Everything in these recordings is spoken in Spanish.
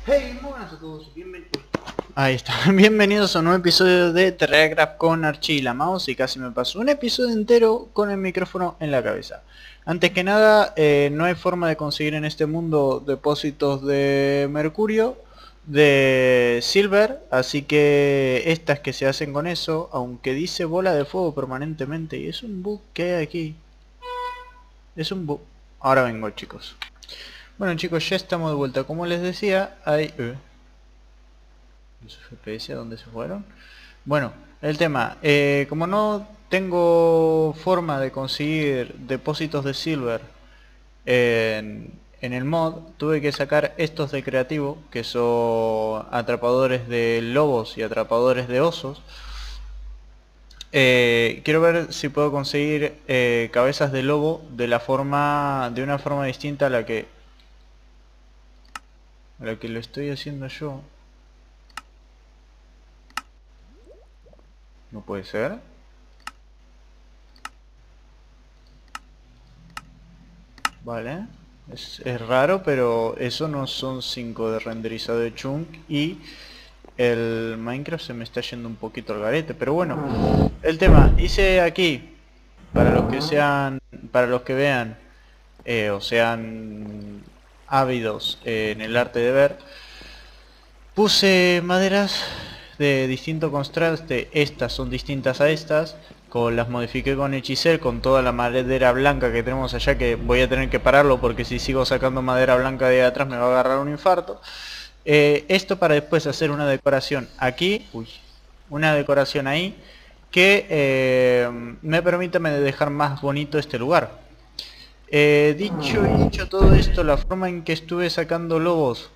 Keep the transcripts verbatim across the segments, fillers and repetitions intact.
Hey, muy buenas a todos, bienvenidos. Ahí está, bienvenidos a un nuevo episodio de Terragraph con Archie y la mouse. Y casi me pasó un episodio entero con el micrófono en la cabeza. Antes que nada, eh, no hay forma de conseguir en este mundo depósitos de mercurio, de silver, así que estas que se hacen con eso, aunque dice bola de fuego permanentemente, y es un bug que hay aquí. Es un bug. Ahora vengo, chicos. Bueno, chicos, ya estamos de vuelta. Como les decía, hay... Eh, ¿los F P S a dónde se fueron? Bueno, el tema, eh, como no tengo forma de conseguir depósitos de silver en, en el mod, tuve que sacar estos de creativo, que son atrapadores de lobos y atrapadores de osos. Eh, quiero ver si puedo conseguir eh, cabezas de lobo de la forma, de una forma distinta a la que, a la que lo estoy haciendo yo. No puede ser. Vale. Es, es raro, pero eso no son cinco de renderizado de chunk y el Minecraft se me está yendo un poquito al garete. Pero bueno, el tema, hice aquí, para los que sean, para los que vean, eh, o sean ávidos eh, en el arte de ver, puse maderas de distinto contraste. Estas son distintas a estas. Con, las modifiqué con Hechicer, con toda la madera blanca que tenemos allá, que voy a tener que pararlo porque si sigo sacando madera blanca de atrás me va a agarrar un infarto. Eh, esto para después hacer una decoración aquí, uy, una decoración ahí, que eh, me permite dejar más bonito este lugar. Eh, dicho y dicho todo esto, la forma en que estuve sacando lobos...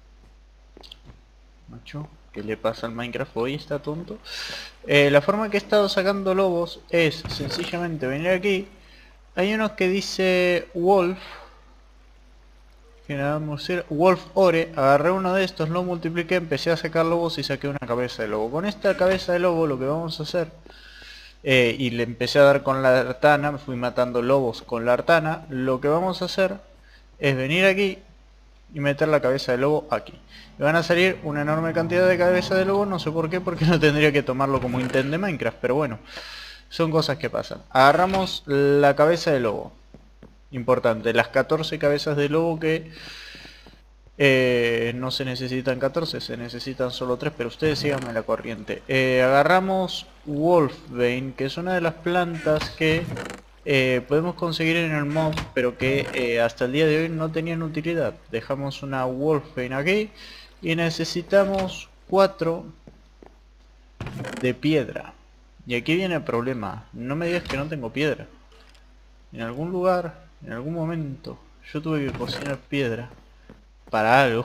Macho, ¿qué le pasa al Minecraft hoy? ¿Está tonto? Eh, la forma que he estado sacando lobos es sencillamente venir aquí. Hay unos que dice Wolf, que nada más ser Wolf Ore. Agarré uno de estos, lo multipliqué, empecé a sacar lobos y saqué una cabeza de lobo. Con esta cabeza de lobo lo que vamos a hacer, eh, y le empecé a dar con la artana, me fui matando lobos con la artana. Lo que vamos a hacer es venir aquí y meter la cabeza de lobo aquí. Y van a salir una enorme cantidad de cabezas de lobo, no sé por qué, porque no tendría que tomarlo como intent de Minecraft, pero bueno, son cosas que pasan. Agarramos la cabeza de lobo. Importante, las catorce cabezas de lobo que eh, no se necesitan catorce, se necesitan solo tres, pero ustedes síganme la corriente. Eh, agarramos Wolfbane, que es una de las plantas que Eh, podemos conseguir en el mod, pero que eh, hasta el día de hoy no tenían utilidad. Dejamos una Wolfbane aquí y necesitamos cuatro de piedra. Y aquí viene el problema, no me digas que no tengo piedra. En algún lugar, en algún momento, yo tuve que cocinar piedra para algo.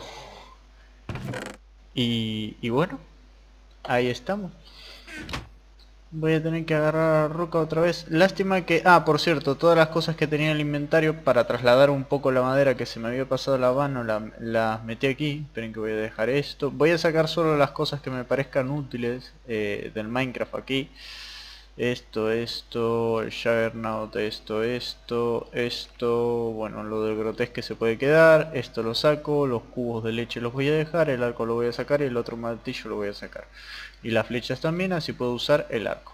Y, y bueno, ahí estamos. Voy a tener que agarrar roca otra vez. Lástima que... Ah, por cierto, todas las cosas que tenía en el inventario para trasladar un poco la madera que se me había pasado la mano, las la metí aquí. Esperen que voy a dejar esto. Voy a sacar solo las cosas que me parezcan útiles eh, del Minecraft aquí. Esto, esto, el Juggernaut, esto, esto, esto... Bueno, lo del grotesque se puede quedar. Esto lo saco, los cubos de leche los voy a dejar, el arco lo voy a sacar y el otro martillo lo voy a sacar. Y las flechas también, así puedo usar el arco.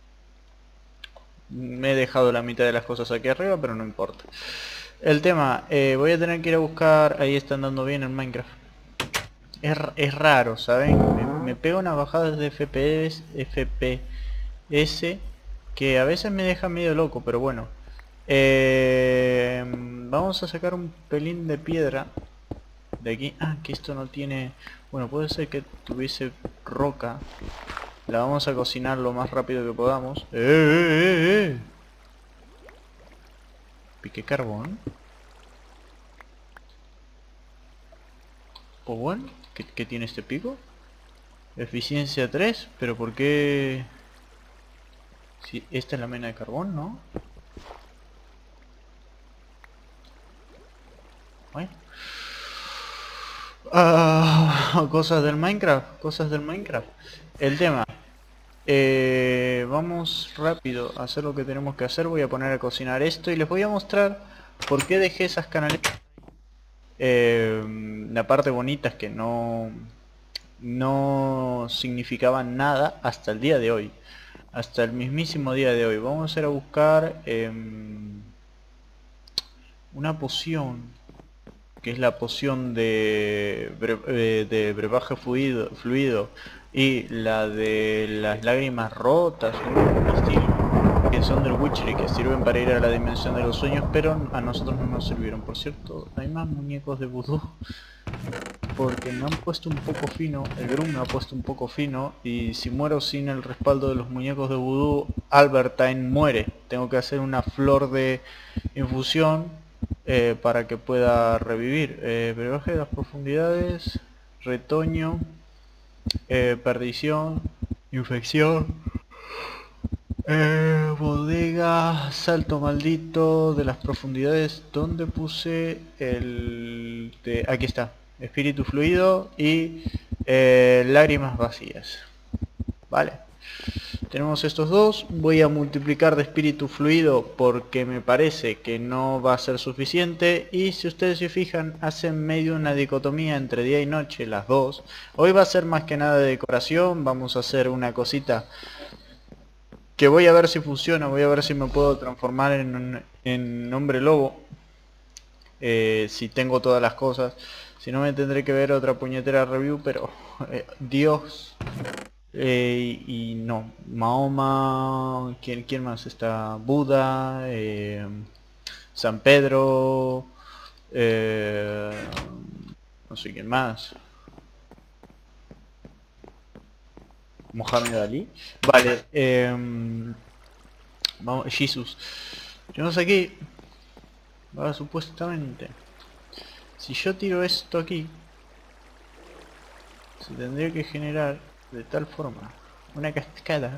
Me he dejado la mitad de las cosas aquí arriba, pero no importa. El tema, eh, voy a tener que ir a buscar... Ahí está andando bien en Minecraft. Es, es raro, ¿saben? Me, me pega unas bajadas de F P S, F P S que a veces me deja medio loco, pero bueno. Eh, vamos a sacar un pelín de piedra de aquí. Ah, que esto no tiene... Bueno, puede ser que tuviese roca. La vamos a cocinar lo más rápido que podamos. ¡Eh, eh, eh, eh! Piqué carbón. Pues bueno, ¿qué, ¿qué tiene este pico? Eficiencia tres, pero ¿por qué? Si esta es la mena de carbón, ¿no? Bueno. Ah, cosas del Minecraft, cosas del Minecraft. El tema, eh, vamos rápido a hacer lo que tenemos que hacer. Voy a poner a cocinar esto y les voy a mostrar por qué dejé esas canaletas Eh, la parte bonita es que no, no significaban nada hasta el día de hoy. Hasta el mismísimo día de hoy. Vamos a ir a buscar eh, una poción, que es la poción de, bre eh, de brebaje fluido, fluido y la de las lágrimas rotas, un estilo, que son del Witcher y que sirven para ir a la dimensión de los sueños, pero a nosotros no nos sirvieron. Por cierto, hay más muñecos de vudú, porque me han puesto un poco fino, el Grum me ha puesto un poco fino, y si muero sin el respaldo de los muñecos de vudú, Albertine muere. Tengo que hacer una flor de infusión eh, para que pueda revivir. Eh, brebaje de las profundidades, retoño, eh, perdición, infección, eh, bodega, salto maldito de las profundidades. ¿Dónde puse el de? Aquí está. Espíritu fluido y eh, lágrimas vacías. Vale. Tenemos estos dos. Voy a multiplicar de espíritu fluido porque me parece que no va a ser suficiente. Y si ustedes se fijan, hacen medio una dicotomía entre día y noche, las dos. Hoy va a ser más que nada de decoración. Vamos a hacer una cosita que voy a ver si funciona. Voy a ver si me puedo transformar en, en hombre lobo. Eh, si tengo todas las cosas. Si no, me tendré que ver otra puñetera review, pero eh, Dios. Eh, y no, Mahoma, ¿quién, quién más está? Buda, eh, San Pedro, eh, no sé quién más. Mohamed Ali. Vale, eh, vamos, Jesús. Tenemos aquí, ahora supuestamente, si yo tiro esto aquí, se tendría que generar de tal forma una cascada.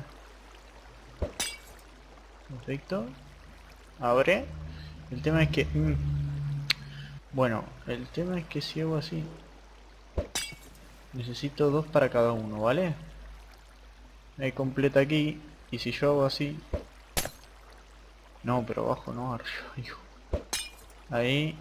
Perfecto. Abre. El tema es que mmm, bueno, el tema es que si hago así, necesito dos para cada uno, ¿vale? Me completa aquí. Y si yo hago así, no, pero abajo no, arriba, hijo. Ahí.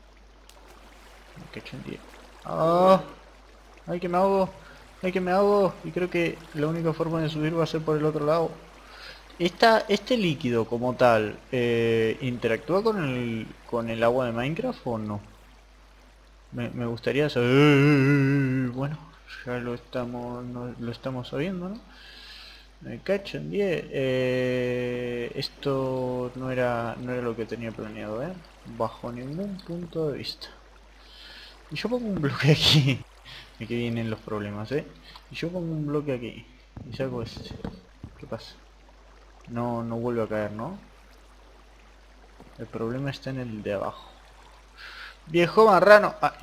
Que chentíe. ¡Ah! ¡Ay, que me ahogo! ¡Ay, que me ahogo! Y creo que la única forma de subir va a ser por el otro lado. Esta, este líquido como tal, eh, ¿interactúa con el, con el agua de Minecraft o no? Me, me gustaría saber. Bueno, ya lo estamos, no, lo estamos sabiendo, ¿no? Me cacho en diez. Eh, esto no era, no era lo que tenía planeado, ¿eh? Bajo ningún punto de vista. Y yo pongo un bloque aquí. Aquí vienen los problemas, ¿eh? Y yo pongo un bloque aquí. Y saco este. ¿Qué pasa? No, no vuelve a caer, ¿no? El problema está en el de abajo. ¡Viejo marrano! Ah.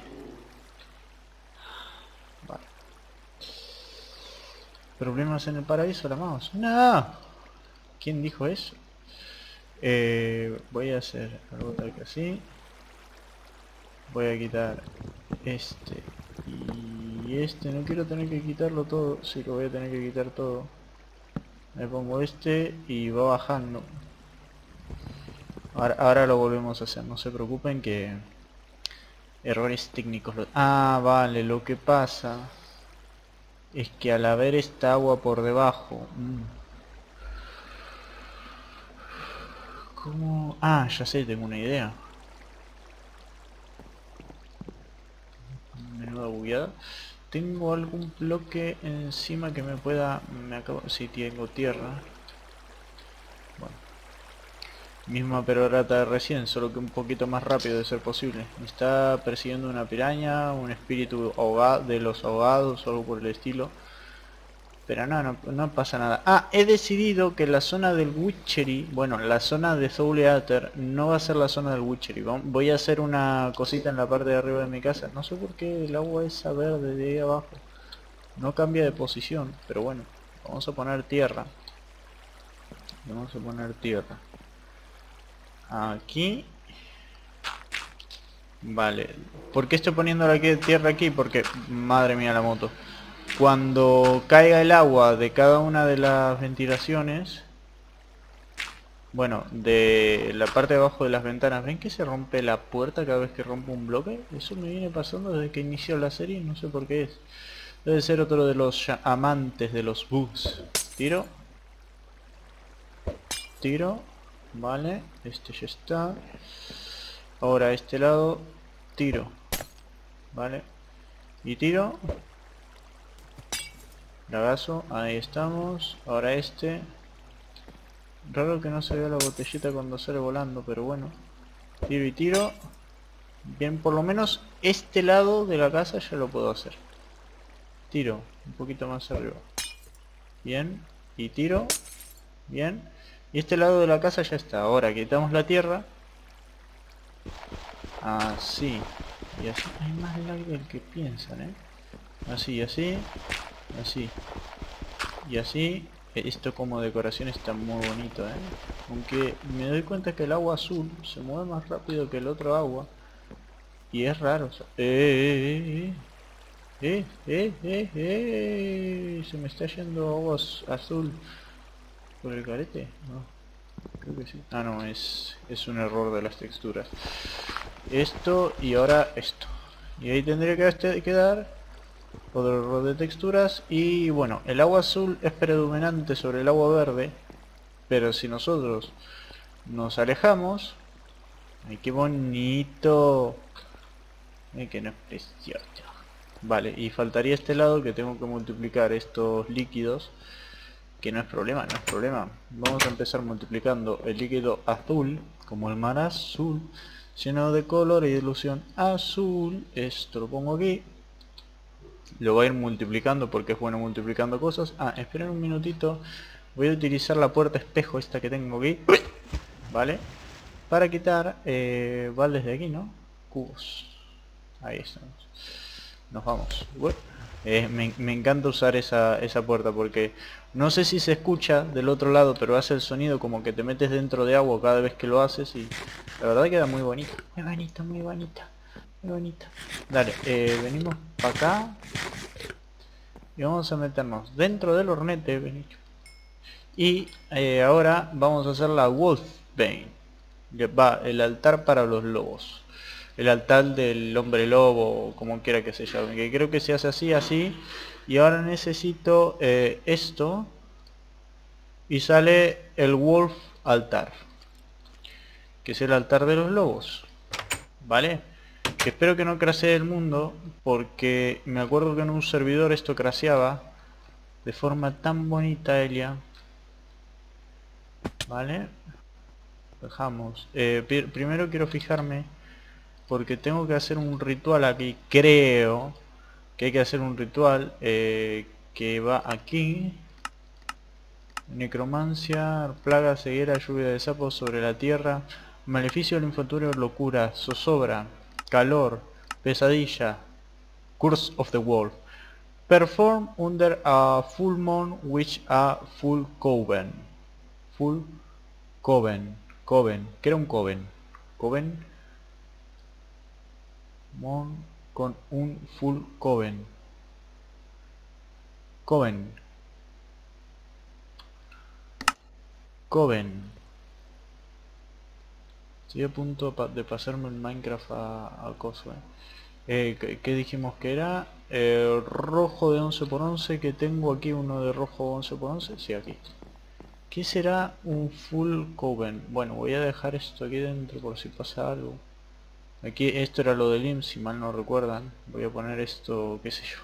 Vale. ¿Problemas en el paraíso, la mouse? ¡No! ¿Quién dijo eso? Eh, voy a hacer algo tal que así. Voy a quitar este y este. No quiero tener que quitarlo todo. Sí, lo voy a tener que quitar todo. Me pongo este y va bajando. Ahora, ahora lo volvemos a hacer. No se preocupen que errores técnicos. Lo... Ah, vale. Lo que pasa es que al haber esta agua por debajo... Mmm, ¿cómo? Ah, ya sé, tengo una idea. Menuda bugueada. ¿Tengo algún bloque encima que me pueda... Me acabo... Sí, tengo tierra. Bueno. Misma perorata de recién, solo que un poquito más rápido de ser posible. Me está persiguiendo una piraña, un espíritu ahogado, de los ahogados o algo por el estilo. Pero no, no, no pasa nada. Ah, he decidido que la zona del Witchery, bueno, la zona de Soul Eater no va a ser la zona del Witchery. Voy a hacer una cosita en la parte de arriba de mi casa. No sé por qué el agua esa verde de ahí abajo no cambia de posición, pero bueno, vamos a poner tierra. Vamos a poner tierra. Aquí. Vale. ¿Por qué estoy poniendo la tierra aquí? Porque, madre mía la moto. Cuando caiga el agua de cada una de las ventilaciones Bueno, de la parte de abajo de las ventanas, ¿ven que se rompe la puerta cada vez que rompo un bloque? Eso me viene pasando desde que inició la serie, no sé por qué es. Debe ser otro de los amantes de los bugs. Tiro. Tiro. Vale, este ya está. Ahora este lado. Tiro. Vale. Y tiro. Lagazo, ahí estamos. Ahora este. Raro que no se vea la botellita cuando sale volando, pero bueno. Tiro y tiro. Bien, por lo menos este lado de la casa ya lo puedo hacer. Tiro, un poquito más arriba. Bien, y tiro. Bien. Y este lado de la casa ya está. Ahora quitamos la tierra. Así. Y así hay más lag del que piensan, ¿eh? Así, así. Así. Y así. Esto como decoración está muy bonito, ¿eh? Aunque me doy cuenta que el agua azul se mueve más rápido que el otro agua. Y es raro. O sea, eh, eh, eh, eh, eh, eh, se me está yendo agua azul por el carete. No, creo que sí. Ah, no, es, es un error de las texturas. Esto y ahora esto. Y ahí tendría que quedar otro error de texturas. Y bueno, el agua azul es predominante sobre el agua verde, pero si nosotros nos alejamos, ¡ay, qué bonito! ¡Ay, que no es precioso! Vale, y faltaría este lado que tengo que multiplicar estos líquidos, que no es problema, no es problema. Vamos a empezar multiplicando el líquido azul, como el mar azul, lleno de color y ilusión azul. Esto lo pongo aquí. Lo voy a ir multiplicando porque es bueno multiplicando cosas. Ah, esperen un minutito. Voy a utilizar la puerta espejo esta que tengo aquí. Vale. Para quitar eh, baldes de aquí, ¿no? Cubos. Ahí estamos. Nos vamos. Eh, me, me encanta usar esa, esa puerta porque no sé si se escucha del otro lado, pero hace el sonido como que te metes dentro de agua cada vez que lo haces y la verdad queda muy bonito. Muy bonito, muy bonita. Muy bonita. Dale, eh, venimos para acá. Y vamos a meternos dentro del hornete. Y eh, ahora vamos a hacer la Wolfbane. Va, el altar para los lobos. El altar del hombre lobo, como quiera que se llame. Que creo que se hace así, así. Y ahora necesito eh, esto. Y sale el Wolf altar. Que es el altar de los lobos. ¿Vale? Que espero que no crasee el mundo, porque me acuerdo que en un servidor esto craseaba de forma tan bonita, Elia. Vale. Dejamos. Eh, primero quiero fijarme, porque tengo que hacer un ritual aquí. Creo que hay que hacer un ritual eh, que va aquí. Necromancia, plaga, ceguera, lluvia de sapos sobre la tierra, maleficio del infortunio, locura, zozobra, calor, pesadilla, curse of the wolf. Perform under a full moon which a full coven. Full coven. Coven. ¿Qué era un coven? Coven. Moon con un full coven. Coven. Coven. Estoy a punto de pasarme el Minecraft a, a coso, eh. Eh, ¿qué, ¿Qué dijimos que era? Eh, rojo de once por once, que tengo aquí uno de rojo once por once. Sí, aquí. ¿Qué será un full coven? Bueno, voy a dejar esto aquí dentro por si pasa algo. Aquí, esto era lo del I M S, si mal no recuerdan. Voy a poner esto, qué sé yo.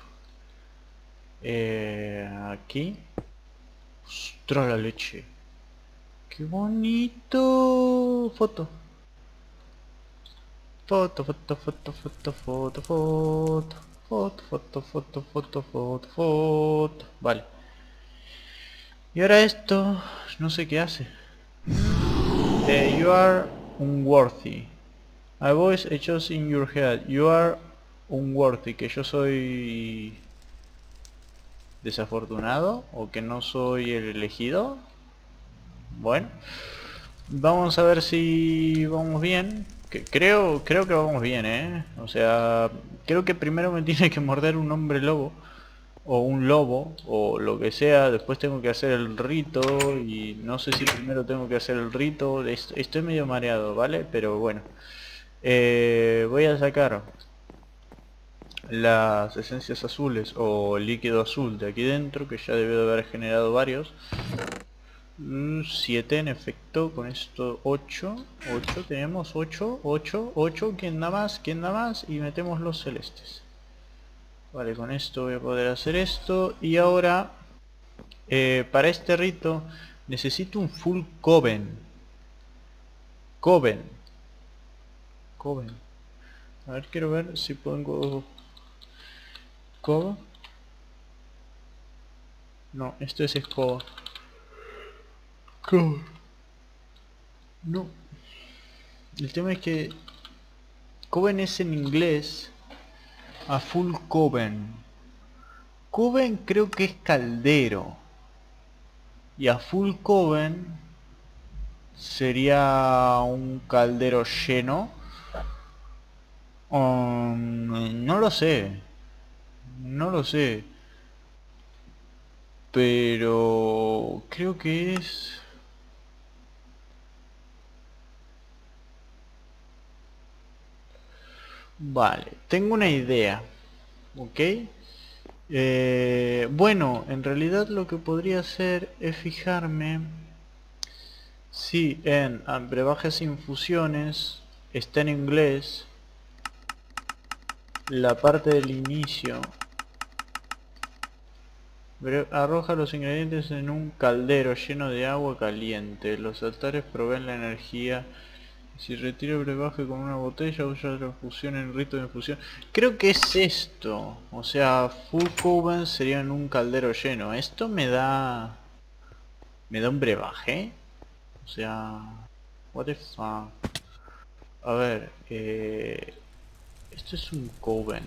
Eh, aquí. ¡Ostras, la leche! ¡Qué bonito! Foto. Foto, foto, foto, foto, foto, foto. Foto, foto, foto, foto, foto, foto. Vale. Y ahora esto, no sé qué hace. Eh, you are unworthy. A voice echoes in your head. You are unworthy. Que yo soy desafortunado o que no soy el elegido. Bueno, vamos a ver si vamos bien. Que creo, creo que vamos bien, eh. O sea, creo que primero me tiene que morder un hombre lobo o un lobo o lo que sea. Después tengo que hacer el rito y no sé si primero tengo que hacer el rito. Est- estoy medio mareado, ¿vale? Pero bueno, eh, voy a sacar las esencias azules o líquido azul de aquí dentro, que ya debió de haber generado varios. siete en efecto, con esto ocho, ocho, tenemos ocho, ocho, ocho, ¿quién da más? ¿Quién da más? Y metemos los celestes. Vale, con esto voy a poder hacer esto. Y ahora, eh, para este rito, necesito un full coven. Coven. Coven. A ver, quiero ver si pongo... Coven. No, esto es escoba. Coven. No. El tema es que Coven es en inglés a full coven. Coven creo que es caldero. Y a full coven sería un caldero lleno. Um, no lo sé. No lo sé. Pero creo que es... Vale, tengo una idea. ¿Ok? Eh, bueno, en realidad lo que podría hacer es fijarme si en ah, brebajes e infusiones está en inglés la parte del inicio. Bre- Arroja los ingredientes en un caldero lleno de agua caliente. Los altares proveen la energía. Si retiro el brebaje con una botella, usa la infusión en rito de infusión. Creo que es esto. O sea, full coven sería en un caldero lleno. Esto me da... ¿Me da un brebaje? O sea... What the fuck. A ver, eh... esto es un coven.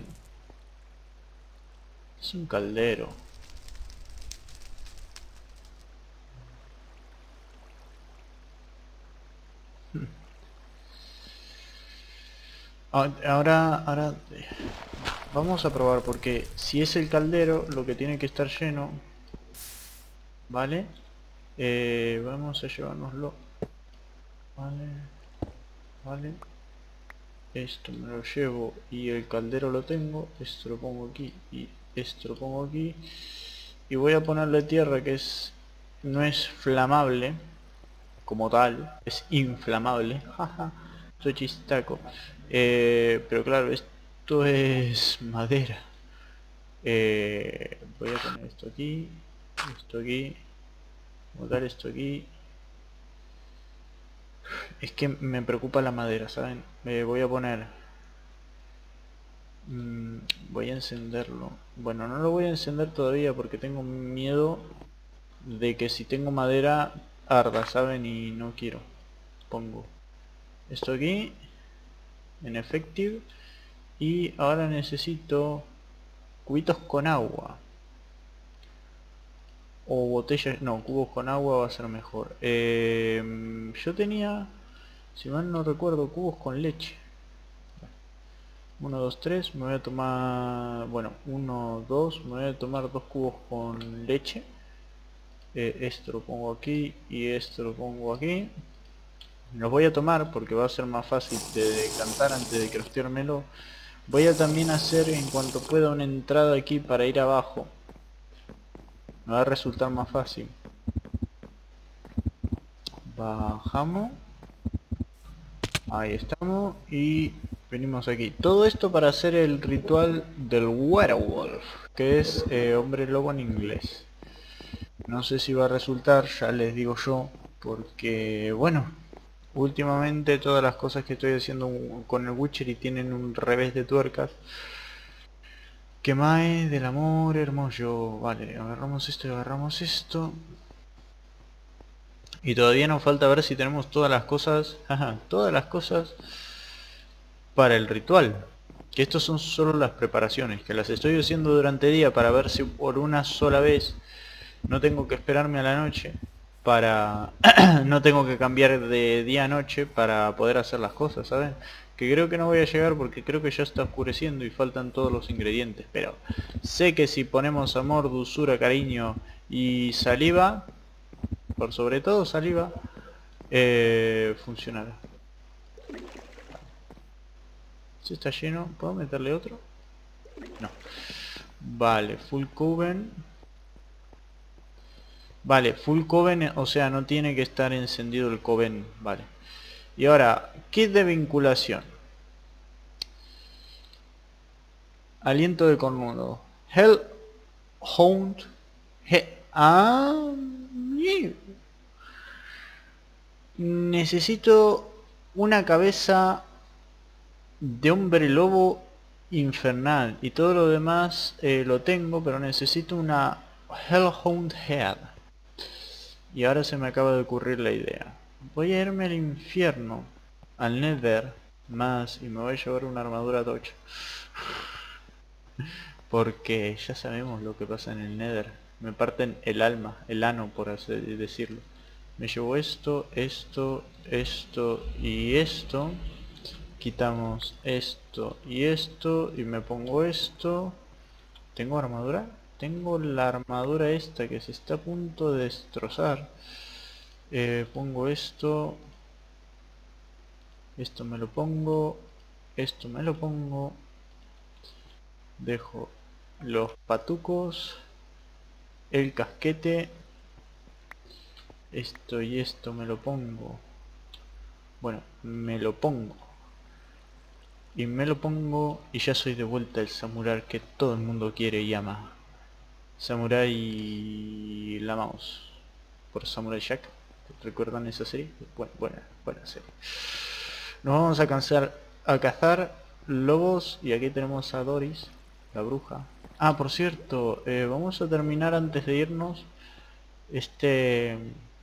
Es un caldero. Ah, Ahora, ahora... eh, vamos a probar porque si es el caldero, lo que tiene que estar lleno... ¿Vale? Eh, vamos a llevárnoslo. Vale. Vale. Esto me lo llevo y el caldero lo tengo. Esto lo pongo aquí y esto lo pongo aquí. Y voy a ponerle tierra, que es... no es flamable como tal, es inflamable. Jaja, soy chistaco. Eh, pero claro, esto es madera. Eh, voy a poner esto aquí, esto aquí, botar esto aquí. Es que me preocupa la madera, ¿saben? Eh, voy a poner... mm, voy a encenderlo. Bueno, no lo voy a encender todavía porque tengo miedo de que si tengo madera arda, ¿saben? Y no quiero. Pongo esto aquí en effective y ahora necesito cubitos con agua o botellas, no, cubos con agua va a ser mejor. Eh, yo tenía, si mal no recuerdo, cubos con leche. uno, dos, tres, me voy a tomar, bueno, uno, dos, me voy a tomar dos cubos con leche. Eh, esto lo pongo aquí y esto lo pongo aquí. Los voy a tomar porque va a ser más fácil de decantar antes de crafteármelo. Voy a también hacer en cuanto pueda una entrada aquí para ir abajo. Me va a resultar más fácil. Bajamos. Ahí estamos. Y venimos aquí. Todo esto para hacer el ritual del werewolf, que es eh, hombre lobo en inglés. No sé si va a resultar, ya les digo yo, porque bueno, últimamente todas las cosas que estoy haciendo con el Witcher y tienen un revés de tuercas. Que mae del amor hermoso. Vale, agarramos esto y agarramos esto. Y todavía nos falta ver si tenemos todas las cosas, jaja, todas las cosas para el ritual. Que estos son solo las preparaciones, que las estoy haciendo durante el día para ver si por una sola vez no tengo que esperarme a la noche para... no tengo que cambiar de día a noche para poder hacer las cosas, ¿saben? que creo que no voy a llegar porque creo que ya está oscureciendo y faltan todos los ingredientes, pero sé que si ponemos amor, dulzura, cariño y saliva, por sobre todo saliva, eh, funcionará. Si está lleno, ¿puedo meterle otro? No. Vale, full coven. Vale, full coven, o sea, no tiene que estar encendido el coven, vale. Y ahora, kit de vinculación. Aliento de cornudo. Hellhound. He ah, necesito una cabeza de hombre lobo infernal. Y todo lo demás eh, lo tengo, pero necesito una Hellhound Head. Y ahora se me acaba de ocurrir la idea. Voy a irme al infierno, al Nether, más, y me voy a llevar una armadura tocha. Porque ya sabemos lo que pasa en el Nether. Me parten el alma, el ano por así decirlo. Me llevo esto, esto, esto y esto. Quitamos esto y esto y me pongo esto. ¿Tengo armadura? Tengo la armadura esta que se está a punto de destrozar. Eh, pongo esto. Esto me lo pongo. Esto me lo pongo. Dejo los patucos. El casquete. Esto y esto me lo pongo. Bueno, me lo pongo. Y me lo pongo y ya soy de vuelta el samurái que todo el mundo quiere y ama. Samurai la mouse. Por Samurai Jack. ¿Recuerdan esa serie? Bueno, buena, buena serie. Nos vamos a cansar a cazar lobos y aquí tenemos a Doris, la bruja. Ah, por cierto, eh, vamos a terminar antes de irnos este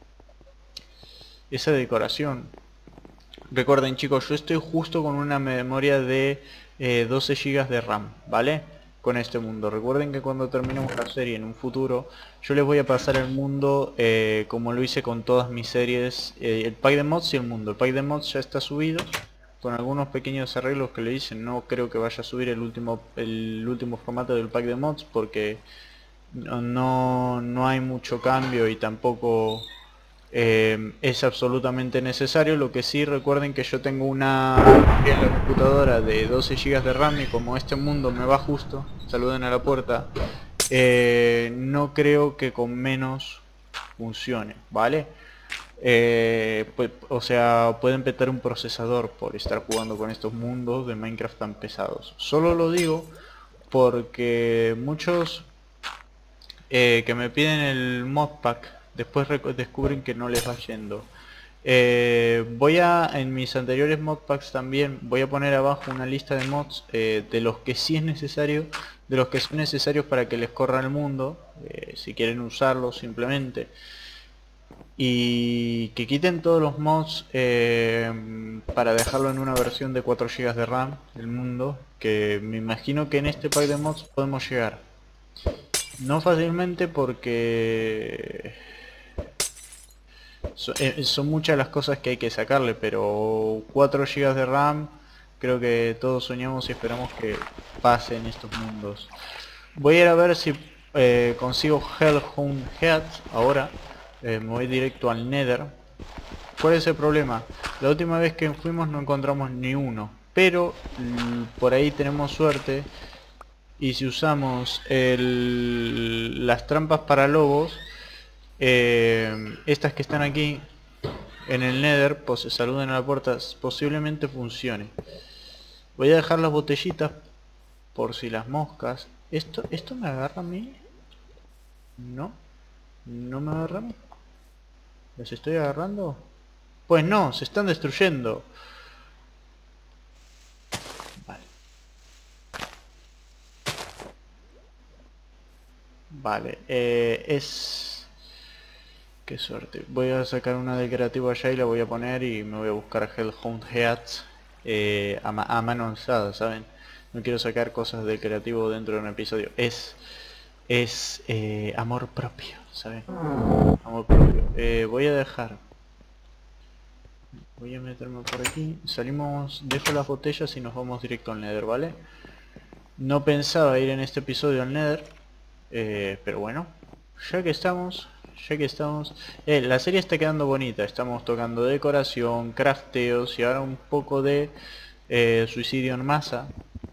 esa decoración. Recuerden chicos, yo estoy justo con una memoria de eh, doce gigas de RAM, ¿vale? Con este mundo. Recuerden que cuando terminemos la serie en un futuro, yo les voy a pasar el mundo eh, como lo hice con todas mis series, eh, el pack de mods y el mundo. El pack de mods ya está subido, con algunos pequeños arreglos que le hice. No creo que vaya a subir el último el último formato del pack de mods porque no, no, no hay mucho cambio y tampoco eh, es absolutamente necesario. Lo que sí, recuerden que yo tengo una en la computadora de doce gigas de RAM y como este mundo me va justo, saluden a la puerta, eh, no creo que con menos funcione, ¿vale? Eh, pues, o sea, pueden petar un procesador por estar jugando con estos mundos de Minecraft tan pesados. Solo lo digo porque muchos eh, que me piden el modpack después descubren que no les va yendo. Eh, voy a, en mis anteriores modpacks también, voy a poner abajo una lista de mods eh, de los que sí es necesario, de los que son necesarios para que les corra el mundo, eh, si quieren usarlos simplemente. Y que quiten todos los mods eh, para dejarlo en una versión de cuatro gigas de RAM, el mundo, que me imagino que en este pack de mods podemos llegar. No fácilmente porque son, eh, son muchas las cosas que hay que sacarle, pero cuatro gigas de RAM creo que todos soñamos y esperamos que pasen estos mundos. Voy a ir a ver si eh, consigo Hellhound Head ahora. Eh, me voy directo al Nether. ¿Cuál es el problema? La última vez que fuimos no encontramos ni uno, pero por ahí tenemos suerte. Y si usamos el, las trampas para lobos, eh, estas que están aquí en el Nether, pues se saluden a la puerta, posiblemente funcione. Voy a dejar las botellitas por si las moscas. ¿Esto, esto me agarra a mí? No, no me agarra a mí. ¿Los estoy agarrando? Pues no, se están destruyendo. Vale. Vale, eh, es... Qué suerte. Voy a sacar una de creativo allá y la voy a poner y me voy a buscar Hellhound Heads eh, a, ma a mano alzada, ¿saben? No quiero sacar cosas de creativo dentro de un episodio. Es... Es eh, amor propio, ¿saben? Amor propio. Eh, voy a dejar Voy a meterme por aquí. Salimos, dejo las botellas y nos vamos directo al Nether, ¿vale? No pensaba ir en este episodio al Nether, eh, pero bueno, ya que estamos, ya que estamos... Eh, la serie está quedando bonita, estamos tocando decoración, crafteos y ahora un poco de eh, suicidio en masa.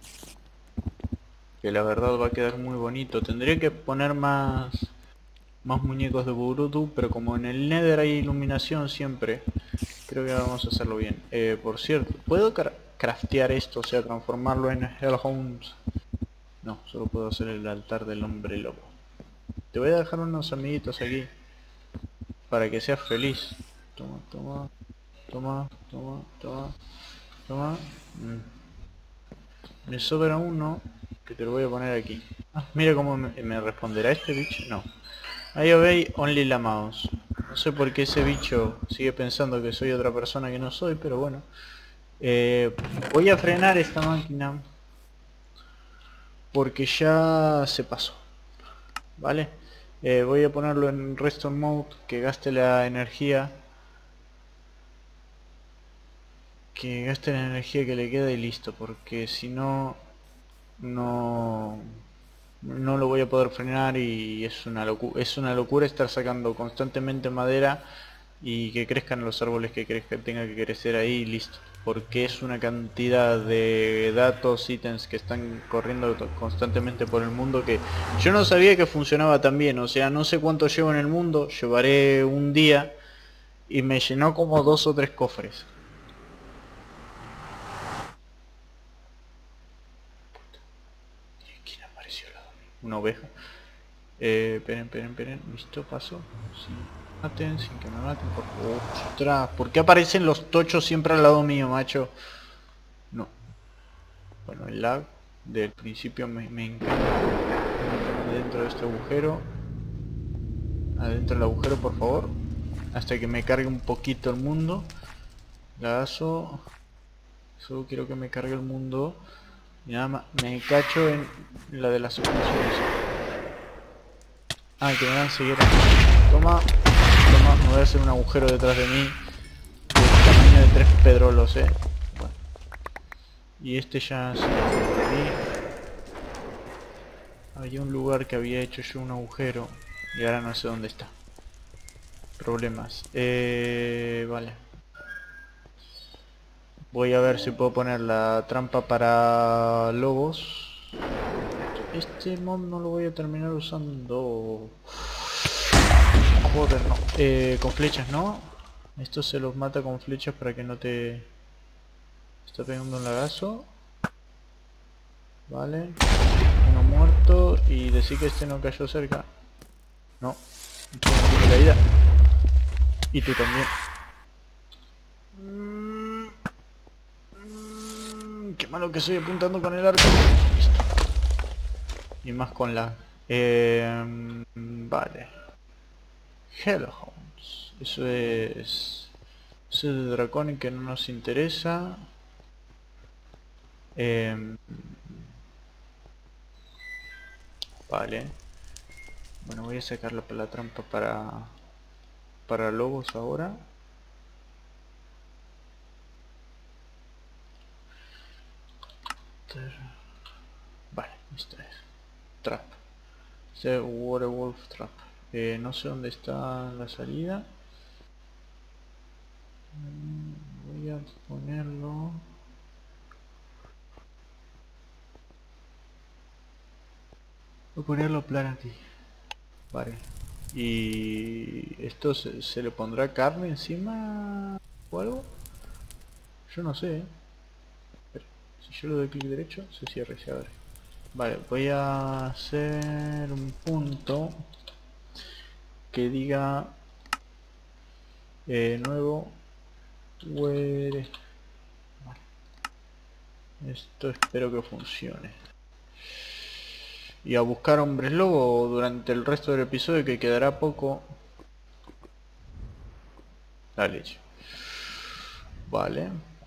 Que la verdad va a quedar muy bonito. Tendría que poner más, más muñecos de Burutu, pero como en el Nether hay iluminación siempre, creo que vamos a hacerlo bien. Eh, por cierto, ¿puedo cra craftear esto? O sea, transformarlo en Hellhounds. No, solo puedo hacer el altar del hombre lobo. Te voy a dejar unos amiguitos aquí para que seas feliz. Toma, toma, toma, toma, toma, toma. Mm. Me sobra uno que te lo voy a poner aquí. Ah, mira cómo me, me responderá este bicho. No. Ahí obey only la mouse. No sé por qué ese bicho sigue pensando que soy otra persona que no soy, pero bueno. Eh, voy a frenar esta máquina porque ya se pasó. ¿Vale? Eh, voy a ponerlo en Restore Mode, que gaste la energía. Que gaste la energía que le queda y listo, porque si no... No... No lo voy a poder frenar y es una, locu es una locura estar sacando constantemente madera y que crezcan los árboles que crezca, tenga que crecer ahí y listo. Porque es una cantidad de datos, ítems que están corriendo constantemente por el mundo que yo no sabía que funcionaba tan bien. O sea, no sé cuánto llevo en el mundo, llevaré un día y me llenó como dos o tres cofres. ¿Quién apareció al lado mío? Una oveja. Eh, esperen, esperen, esperen. Listo, paso. Sin que me maten, sin que me maten, por favor. Ostras, ¿por qué aparecen los tochos siempre al lado mío, macho? No. Bueno, el lag del principio me, me encanta. Dentro de este agujero. Adentro del agujero, por favor. Hasta que me cargue un poquito el mundo. Lagazo. Solo quiero que me cargue el mundo. Y nada más. Me cacho en la de las explosiones. Ah, que me dan ceguera. Toma. Toma. Me voy a hacer un agujero detrás de mí. Del tamaño de tres pedrolos, eh. Bueno. Y este ya se lo perdí. Había un lugar que había hecho yo un agujero. Y ahora no sé dónde está. Problemas. Eh, vale. Voy a ver si puedo poner la trampa para lobos. Este mod no lo voy a terminar usando. Joder, no. Eh, con flechas, ¿no? Esto se los mata con flechas para que no te... Está pegando un lagazo. Vale. Uno muerto. Y decir que este no cayó cerca. No. Tiene la vida. Y tú también. Mm, mm, qué malo que soy apuntando con el arco. Listo. Y más con la... Eh, vale. Hellhounds. Eso es... Eso es de Draconic que no nos interesa. Eh, vale. Bueno, voy a sacar la, la trampa para... Para lobos ahora. Vale, esto es. Trap. The Werewolf Trap. Eh, no sé dónde está la salida. Voy a ponerlo. Voy a ponerlo plan aquí. Vale. Y esto se, se le pondrá carne encima o algo. Yo no sé. ¿Eh? Pero si yo le doy clic derecho, se cierra y se abre. Vale, voy a hacer un punto que diga eh, nuevo where... Vale. Esto espero que funcione. Y a buscar hombres lobo durante el resto del episodio, que quedará poco. La leche. Vale.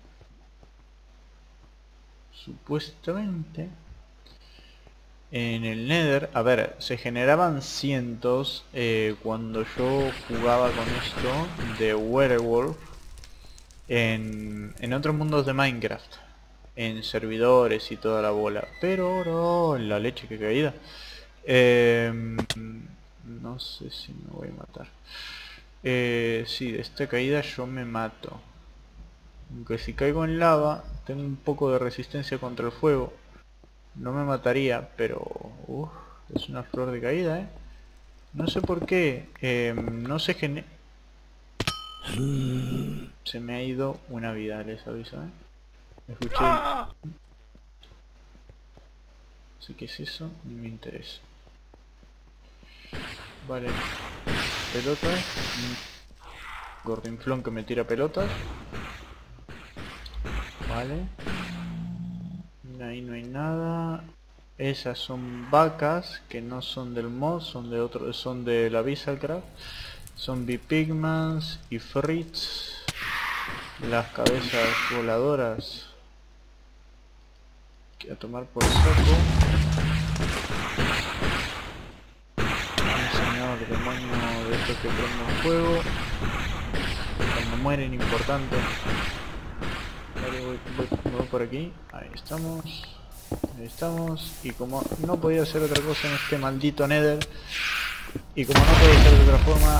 Supuestamente en el Nether, a ver, se generaban cientos eh, cuando yo jugaba con esto de Werewolf. en, en otros mundos de Minecraft, en servidores y toda la bola. Pero no, la leche que caída. Eh, no sé si me voy a matar. Eh, sí, de esta caída yo me mato. Aunque si caigo en lava, tengo un poco de resistencia contra el fuego. No me mataría, pero... Uf, es una flor de caída, ¿eh? No sé por qué. Eh, no se genera... Se me ha ido una vida, les aviso, ¿eh? Escuché... Así que es eso, ni me interesa. Vale. Pelotas. Gordinflón que me tira pelotas. Vale. Ahí no hay nada. Esas son vacas que no son del mod, son de otro, son de la Visacraft. Zombie Pigmans y Fritz. Las cabezas voladoras. Que a tomar por saco. Un señor demonio de estos que prenden fuego. Cuando mueren, importante. Vale, voy, voy, voy por aquí. Ahí estamos. Ahí estamos. Y como no podía hacer otra cosa en este maldito Nether. Y como no podía ser de otra forma.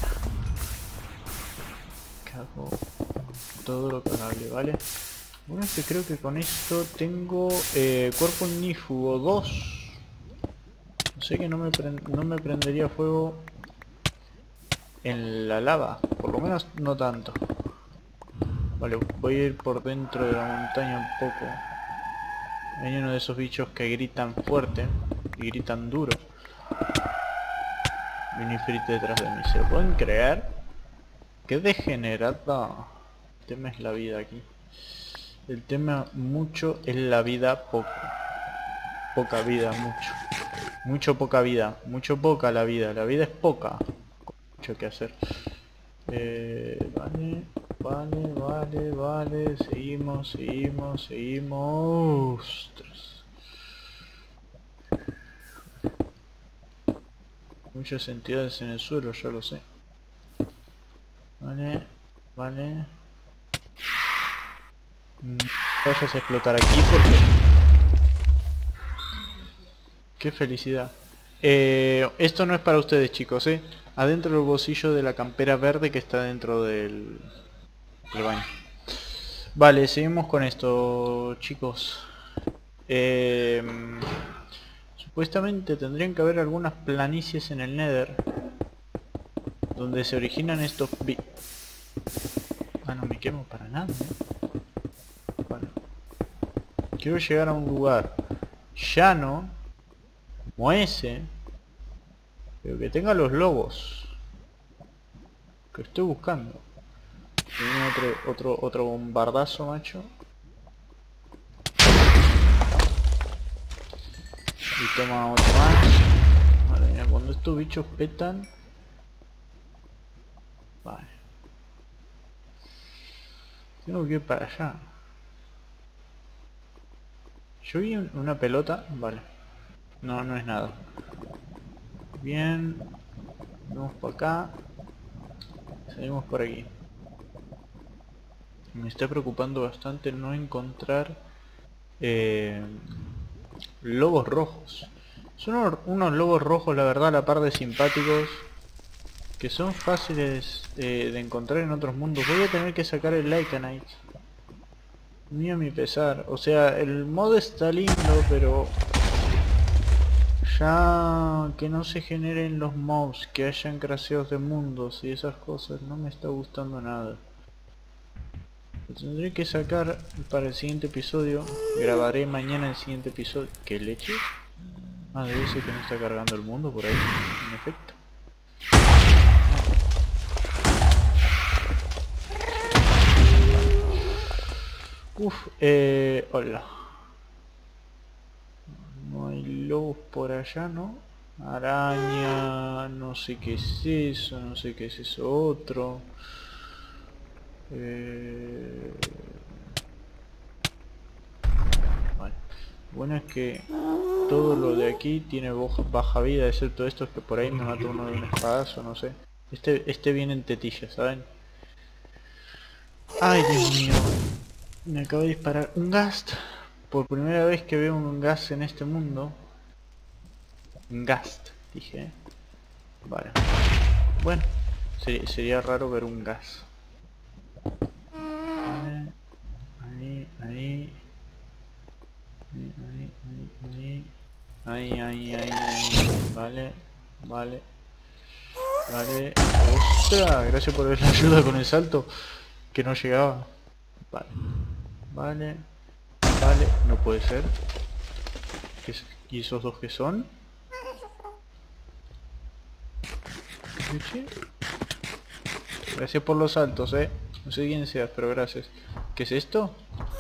Cago todo lo cagable, ¿vale? Bueno, es que creo que con esto tengo eh, cuerpo ignífugo dos. No sé que no me, no me prendería fuego en la lava. Por lo menos no tanto. Vale, voy a ir por dentro de la montaña un poco. Hay uno de esos bichos que gritan fuerte y gritan duro. Viene Frit detrás de mí. ¿Se lo pueden creer? ¡Qué degenerada! El tema es la vida aquí. El tema mucho es la vida poco. Poca vida, mucho. Mucho poca vida. Mucho poca la vida. La vida es poca. Mucho que hacer. Eh, vale, vale, vale, vale. Seguimos, seguimos, seguimos. Ostras. Muchas entidades en el suelo, ya lo sé. Vale, vale. No vayas a explotar aquí porque... Qué felicidad. Eh, esto no es para ustedes, chicos, eh. Adentro del bolsillo de la campera verde que está dentro del, del baño. Vale, seguimos con esto, chicos. Eh, supuestamente tendrían que haber algunas planicies en el Nether donde se originan estos bi... Ah, no me quemo para nada, ¿eh? Bueno. Quiero llegar a un lugar llano, como ese, pero que tenga los lobos que estoy buscando. Tiene otro, otro, otro bombardazo, macho. Y toma otro más. Madre mía, cuando estos bichos petan... Vale. Tengo que ir para allá. Yo vi un, una pelota. Vale. No, no es nada. Bien. Vamos por acá. Salimos por aquí. Me está preocupando bastante no encontrar eh, lobos rojos. Son unos, unos lobos rojos, la verdad, a la par de simpáticos, que son fáciles eh, de encontrar en otros mundos. Voy a tener que sacar el Lycanite. Ni a mi pesar. O sea, el mod está lindo, pero... Ya que no se generen los mobs, que hayan crasheos de mundos y esas cosas, no me está gustando nada. Lo tendré que sacar para el siguiente episodio. Grabaré mañana el siguiente episodio. ¿Qué leche? Ah, debe ser que no está cargando el mundo por ahí, en efecto. Uf, eh... hola. No hay lobos por allá, ¿no? Araña... no sé qué es eso, no sé qué es eso otro. Eh... Vale. Bueno es que todo lo de aquí tiene baja vida, excepto estos que por ahí me mató uno de un espadazo, no sé. Este, este viene en tetilla, ¿saben? Ay, Dios mío. Me acabo de disparar un ghast. Por primera vez que veo un ghast en este mundo. Un ghast, dije. Vale. Bueno, sería, sería raro ver un ghast. Vale. Ahí, ahí. Ahí, ahí, ahí. Ahí, ahí, ahí, ahí. Vale, vale. Vale. ¡Ostras! Gracias por la ayuda con el salto. Que no llegaba. Vale. Vale. Vale. No puede ser. ¿Qué es? ¿Y esos dos qué son? ¿Qué? Gracias por los saltos, eh. No sé quién seas, pero gracias. ¿Qué es esto?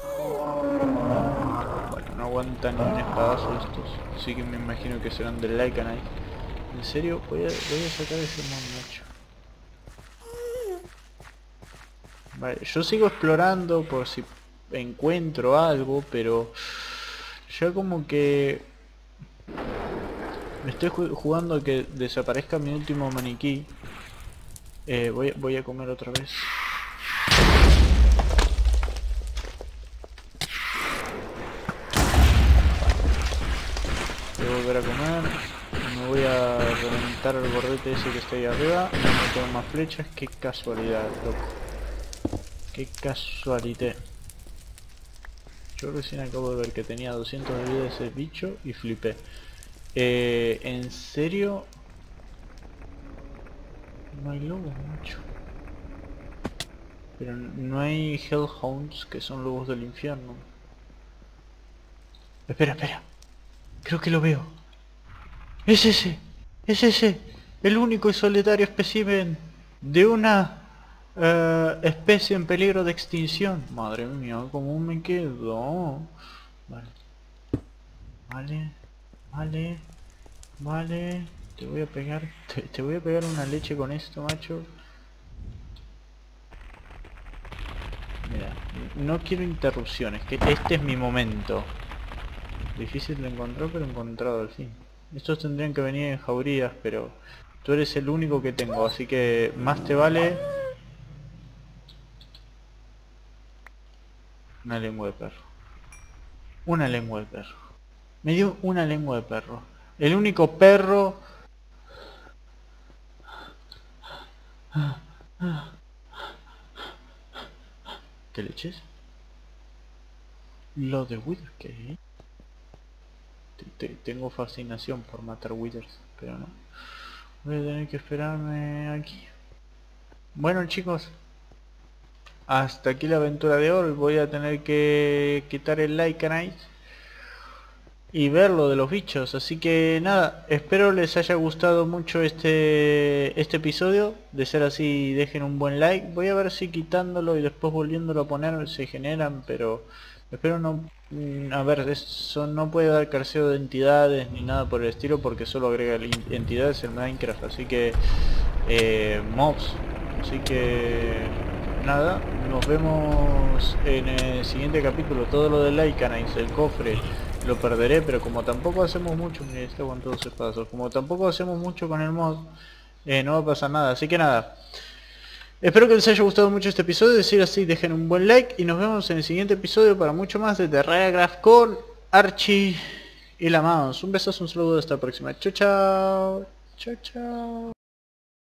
Bueno, no aguantan ni un espadazo estos. Así que me imagino que serán del Lycanite. En serio, voy a, voy a sacar ese monacho. Vale, yo sigo explorando por si encuentro algo, pero ya como que me estoy jugando a que desaparezca mi último maniquí. Eh, voy, voy a comer otra vez. Voy a volver a comer. Me voy a reventar el bordete ese que está ahí arriba. No tengo más flechas. Qué casualidad, loco. Qué casualidad. Yo recién acabo de ver que tenía doscientos de vida ese bicho y flipé. Eh, ¿En serio? No hay lobos, mucho. Pero no hay Hellhounds, que son lobos del infierno. Espera, espera. Creo que lo veo. Es ese. Es ese. El único y solitario espécimen de una uh, especie en peligro de extinción. Madre mía, cómo me quedo. Vale. Vale. Vale. Vale. Te voy a pegar. Te, te voy a pegar una leche con esto, macho. Mira, no quiero interrupciones, que este es mi momento. Difícil de encontrar, pero encontrado al fin. Estos tendrían que venir en jaurías, pero tú eres el único que tengo, así que más te vale una lengua de perro. Una lengua de perro. Me dio una lengua de perro. El único perro... ¿Qué leches? Lo de Wither, ¿qué? Tengo fascinación por matar Withers, pero no. Voy a tener que esperarme aquí. Bueno, chicos, hasta aquí la aventura de hoy. Voy a tener que quitar el Lycanite y ver lo de los bichos. Así que nada, espero les haya gustado mucho este este episodio. De ser así, dejen un buen like. Voy a ver si quitándolo y después volviéndolo a poner se generan, pero espero no... A ver, eso no puede dar carceo de entidades ni nada por el estilo, porque solo agrega entidades en Minecraft. Así que... Eh, mobs. Así que... Nada, nos vemos en el siguiente capítulo. Todo lo de Lycanite, el cofre, lo perderé, pero como tampoco hacemos mucho... Mira, está con todos los espacios. Como tampoco hacemos mucho con el mod, eh, no va a pasar nada. Así que nada. Espero que les haya gustado mucho este episodio. De ser así, dejen un buen like. Y nos vemos en el siguiente episodio para mucho más de Terrariagraph con Archie y la Mouse. Un besazo, un saludo, hasta la próxima. Chao, chao. Chao, chao.